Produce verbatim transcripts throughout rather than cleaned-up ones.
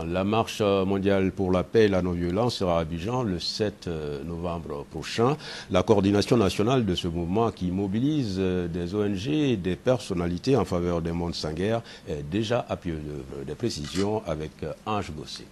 La marche mondiale pour la paix et la non-violence sera à Abidjan le sept novembre prochain. La coordination nationale de ce mouvement qui mobilise des O N G et des personnalités en faveur d'un monde sans guerre est déjà à pied d'œuvre. Des précisions avec Ange Bossé.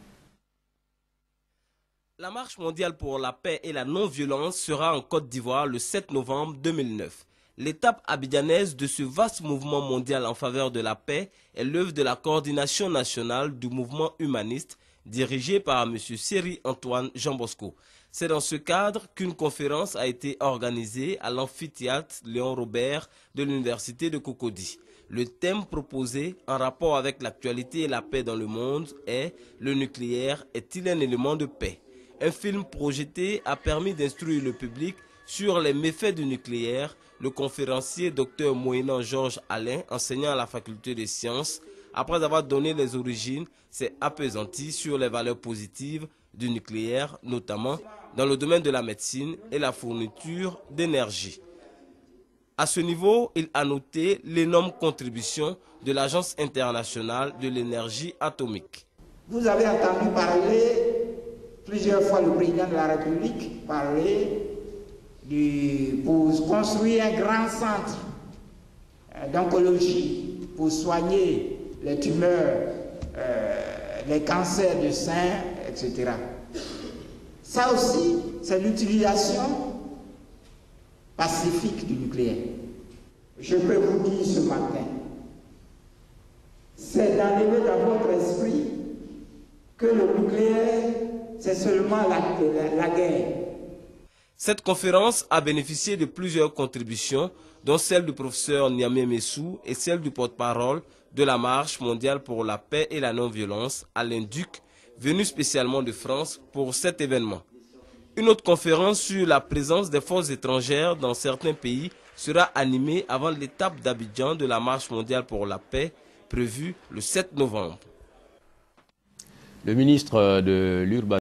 La marche mondiale pour la paix et la non-violence sera en Côte d'Ivoire le sept novembre deux mille neuf. L'étape abidjanaise de ce vaste mouvement mondial en faveur de la paix est l'œuvre de la coordination nationale du mouvement humaniste dirigée par M. Seri Antoine Jean Bosco. C'est dans ce cadre qu'une conférence a été organisée à l'amphithéâtre Léon Robert de l'université de Cocody. Le thème proposé en rapport avec l'actualité et la paix dans le monde est « Le nucléaire est-il un élément de paix ?» Un film projeté a permis d'instruire le public sur les méfaits du nucléaire. Le conférencier Dr Moïnan Georges Alain, enseignant à la faculté des sciences, après avoir donné les origines, s'est appesanti sur les valeurs positives du nucléaire, notamment dans le domaine de la médecine et la fourniture d'énergie. À ce niveau, il a noté l'énorme contribution de l'Agence internationale de l'énergie atomique. Vous avez entendu parler plusieurs fois le président de la République parler du, pour construire un grand centre d'oncologie pour soigner les tumeurs, euh, les cancers du sein, et cetera. Ça aussi, c'est l'utilisation pacifique du nucléaire. Je peux vous dire ce matin, c'est d'enlever dans votre esprit que le nucléaire, c'est seulement la, la, la guerre. Cette conférence a bénéficié de plusieurs contributions, dont celle du professeur Niamé Messou et celle du porte-parole de la Marche mondiale pour la paix et la non-violence, Alain Duc, venu spécialement de France pour cet événement. Une autre conférence sur la présence des forces étrangères dans certains pays sera animée avant l'étape d'Abidjan de la Marche mondiale pour la paix, prévue le sept novembre. Le ministre de l'Urbanisme